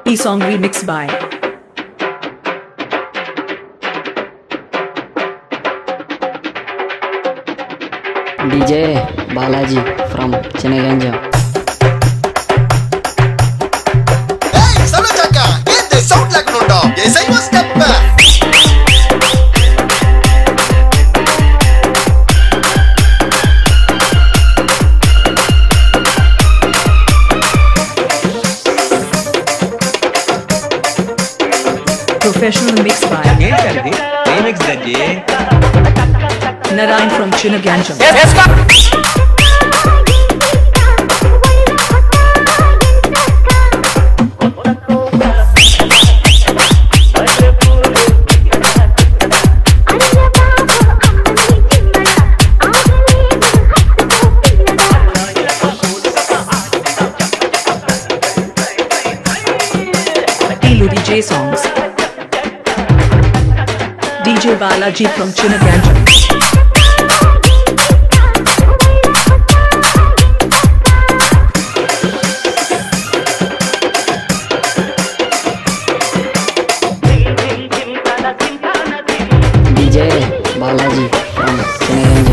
E-song remixed by DJ Balaji from Chennai. Hey, Sana Chaka, get the sound like no dog. Yes, I was step back. professional mix by Narayan from Chinaganjam. DJ songs. DJ Balaji from Chinaganjam. DJ Balaji from Chennai.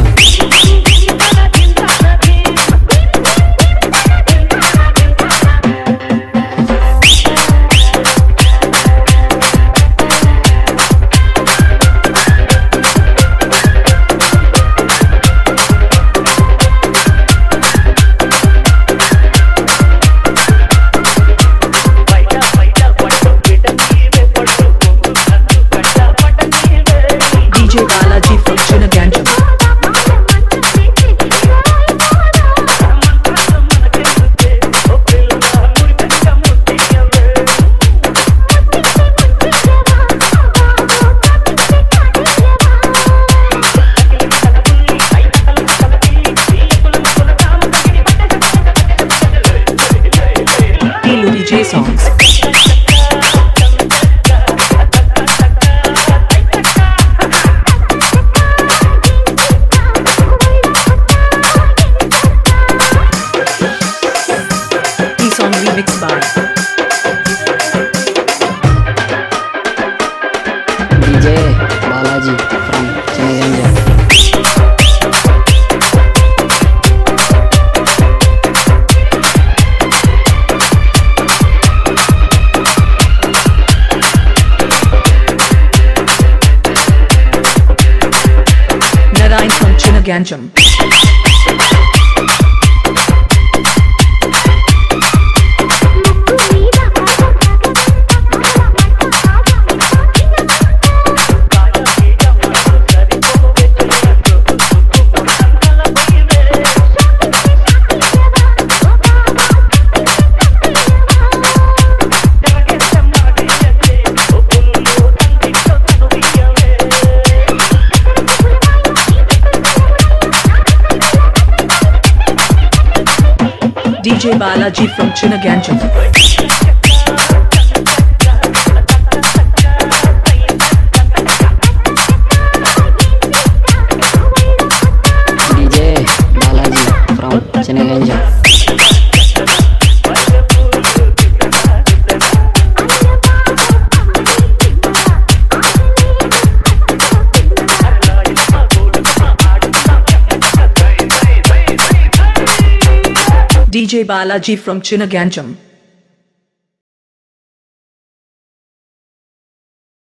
DJ songs. E-song remixed by DJ Balaji from Chennai. Narayan from Chinaganjam. DJ Balaji from Chinaganjam. DJ Balaji from Chennai. DJ Balaji from Chinaganjam.